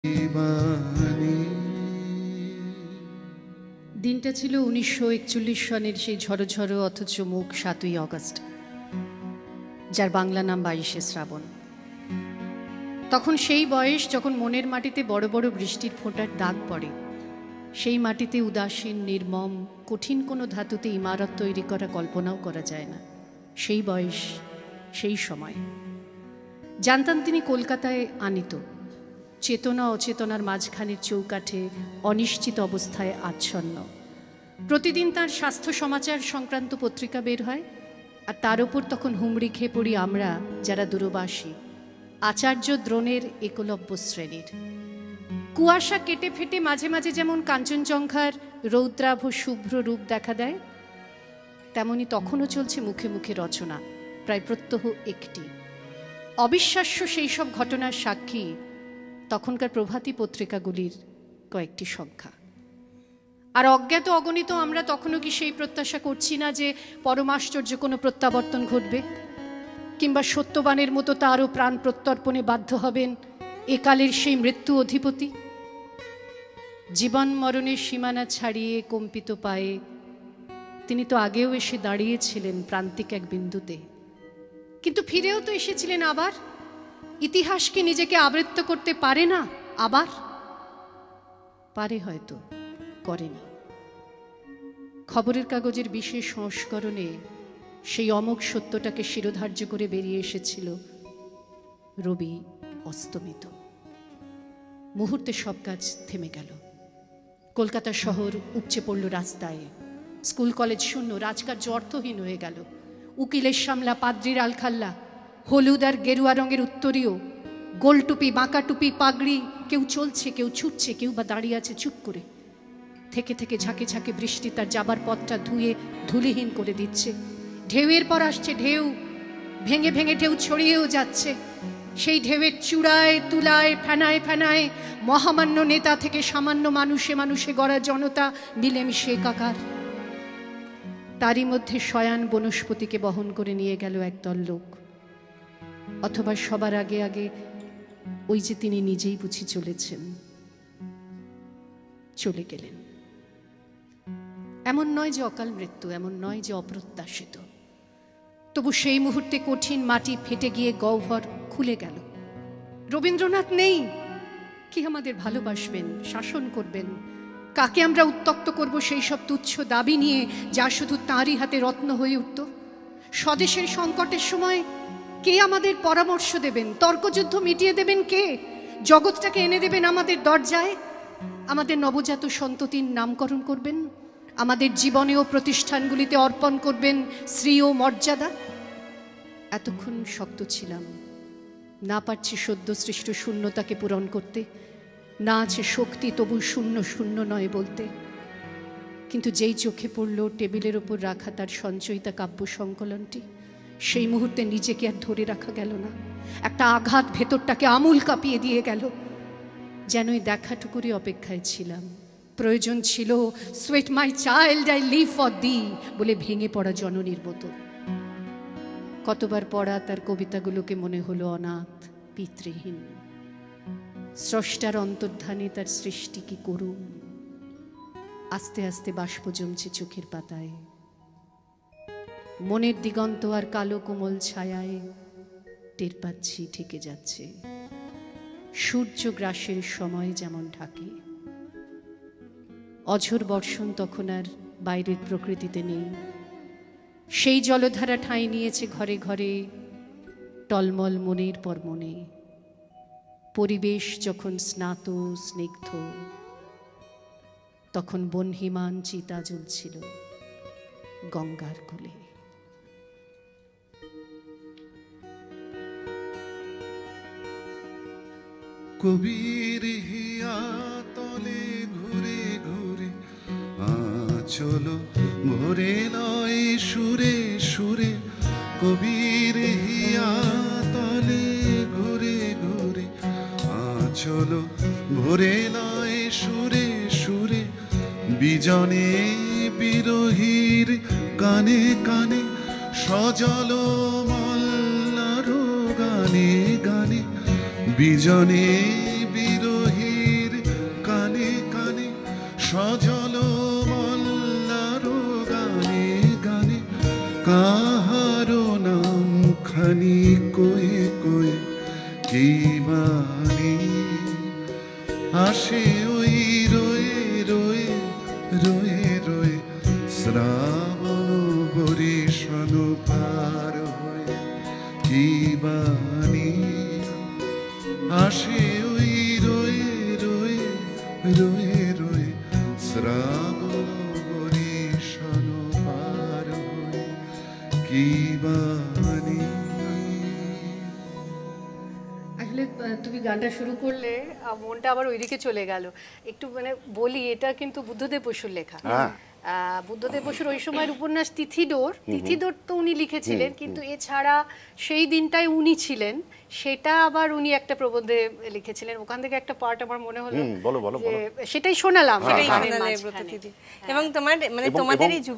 দিনটা ছিল 1941 সনের সেই ঝড়ো ঝড়ো অথচ মুখ 7ই অগস্ট, যার বাংলা নাম 22শে শ্রাবণ। তখন সেই বয়স যখন মনের মাটিতে বড় বড় বৃষ্টির ফোঁটার দাগ পড়ে, সেই মাটিতে উদাসীন, নির্মম, কঠিন কোনো ধাতুতে ইমারত তৈরি করা কল্পনাও করা যায় না। সেই বয়স, সেই সময় জানতাম তিনি কলকাতায় আনিত, চেতনা অচেতনার মাঝখানের চৌকাঠে অনিশ্চিত অবস্থায় আচ্ছন্ন। প্রতিদিন তার স্বাস্থ্য সমাচার সংক্রান্ত পত্রিকা বের হয়, আর তার উপর তখন হুমড়ি খেয়ে পড়ি আমরা যারা দূরবাসী, আচার্য দ্রোণের একলব্য শ্রেণীর। কুয়াশা কেটে ফেটে মাঝে মাঝে যেমন কাঞ্চনজঙ্ঘার রৌদ্রাভ শুভ্র রূপ দেখা দেয়, তেমনি তখনও চলছে মুখে মুখে রচনা, প্রায় প্রত্যহ একটি। অবিশ্বাস্য সেই সব ঘটনার সাক্ষী তখনকার প্রভাতী পত্রিকাগুলির কয়েকটি সংখ্যা। আর অজ্ঞাত অগণিত আমরা তখনও কি সেই প্রত্যাশা করছি না যে পরমাশ্চর্য কোনো প্রত্যাবর্তন ঘটবে, কিংবা সত্যবানের মতো তারও প্রাণ প্রত্যর্পণে বাধ্য হবেন একালের সেই মৃত্যু অধিপতি? জীবন মরণের সীমানা ছাড়িয়ে কম্পিত পায়ে তিনি তো আগেও এসে দাঁড়িয়েছিলেন প্রান্তিক এক বিন্দুতে, কিন্তু ফিরেও তো এসেছিলেন আবার। ইতিহাস কি নিজেকে আবৃত্ত করতে পারে না? আবার পারে, হয়তো করেনি। খবরের কাগজের বিশেষ সংস্করণে সেই অমোঘ সত্যটাকে শিরোধার্য করে বেরিয়ে এসেছিল, রবি অস্তমিত। মুহূর্তে সব কাজ থেমে গেল। কলকাতা শহর উপচে পড়ল রাস্তায়, স্কুল কলেজ শূন্য, রাজকার্য অর্থহীন হয়ে গেল। উকিলের সামলা, পাদ্রির আলখাল্লা, হলুদ আর গেরুয়া রঙের উত্তরীয়, গোলটুপি, বাঁকা টুপি, পাগড়ি, কেউ চলছে, কেউ ছুটছে, কেউ বা দাঁড়িয়ে আছে চুপ করে। থেকে থেকে ঝাঁকে ঝাঁকে বৃষ্টি তার যাবার পথটা ধুয়ে ধুলিহীন করে দিচ্ছে। ঢেউয়ের পর আসছে ঢেউ, ভেঙে ভেঙে ঢেউ ছড়িয়েও যাচ্ছে। সেই ঢেউয়ের চূড়ায় তুলায় ফেনায় ফেনায় মহামান্য নেতা থেকে সামান্য মানুষে মানুষে গড়া জনতা মিলেমিশে একাকার। তারই মধ্যে শয়ান বনস্পতিকে বহন করে নিয়ে গেল একদল লোক, অথবা সবার আগে আগে ওই যে তিনি নিজেই বুঝি চলেছেন, চলে গেলেন। এমন নয় যে অকাল মৃত্যু, এমন নয় যে অপ্রত্যাশিত, তবু সেই মুহূর্তে কঠিন মাটি ফেটে গিয়ে গহ্বর খুলে গেল। রবীন্দ্রনাথ নেই। কি আমাদের ভালোবাসবেন, শাসন করবেন? কাকে আমরা উত্তক্ত করব সেই সব তুচ্ছ দাবি নিয়ে যা শুধু তাঁরই হাতে রত্ন হয়ে উঠত? স্বদেশের সংকটের সময় কে আমাদের পরামর্শ দেবেন? তর্কযুদ্ধ মিটিয়ে দেবেন কে? জগৎটাকে এনে দেবেন আমাদের দরজায়? আমাদের নবজাত সন্ততির নামকরণ করবেন? আমাদের জীবনে ও প্রতিষ্ঠানগুলিতে অর্পণ করবেন শ্রী ও মর্যাদা? এতক্ষণ শক্ত ছিলাম, না পারছি সদ্য সৃষ্ট শূন্যতাকে পূরণ করতে, না আছে শক্তি তবু শূন্য শূন্য নয় বলতে। কিন্তু যেই চোখে পড়ল টেবিলের ওপর রাখা তার সঞ্চয়িতা কাব্য সংকলনটি, সেই মুহূর্তে নিজেকে আর ধরে রাখা গেল না। একটা আঘাত ভেতরটাকে আমূল কাঁপিয়ে দিয়ে গেল। যেন এই দেখাটুকুরই অপেক্ষায় ছিলাম। প্রয়োজন ছিল sweet my child I live for the বলে ভেঙে পড়া জননীর মতো। কতবার পড়া তার কবিতাগুলোকে মনে হলো অনাথ, পিতৃহীন। স্রষ্টার অন্তর্ধানে তার সৃষ্টি কি করুন। আস্তে আস্তে বাষ্প জমছে চোখের পাতায়, মনের দিগন্ত আর কালো কোমল ছায়ায় টের পাচ্ছি ঠেকে যাচ্ছে। সূর্য গ্রাসের সময় যেমন ঢাকে, অঝোর বর্ষণ তখন আর বাইরের প্রকৃতিতে নেই। সেই জলধারা ঠাঁই নিয়েছে ঘরে ঘরে, টলমল মনের পর মনে। পরিবেশ যখন স্নাত স্নিগ্ধ, তখন বহ্নিমান চিতা জ্বলছিল গঙ্গার কূলে। কবির হিয়া তলে ঘুরে ঘুরে চলো ভরে লয় সুরে সুরে। কবির হিয়া তলে ঘুরে ঘুরে চলো ভরে লয় সুরে সুরে। বিজনে বিরহীর কানে কানে সজল মল্লার গানে গানে। বিজনে বিরহী সজল মল্লার গানে গানে কাহারো নাম খানি কয়ে কয়ে কি বাণী আসে ওই রয়ে রয়ে রয়ে রয়ে শ্রাবণ বরিশন পার হয়ে কি বাণী আসে ওই রয়ে রয়ে রয়ে রয়ে শ্রাবণ বরিশন পার হয়ে কি বাণী। আসলে তুমি গানটা শুরু করলে মনটা আবার ওইদিকে চলে গেল। একটু মানে বলি, এটা কিন্তু বুদ্ধদেব বসুর লেখা। বুদ্ধদেব বসুর ওই সময়ের উপন্যাস তিথিডোর তো উনি লিখেছিলেন, কিন্তু এছাড়া সেই দিনটাই উনি ছিলেন সেটা আবার উনি একটা প্রবন্ধে লিখেছিলেন। ওখান থেকে একটা পার্ট আমার মনে হলো, সেটাই শোনালাম। এবং তোমার মানে তোমাদের এই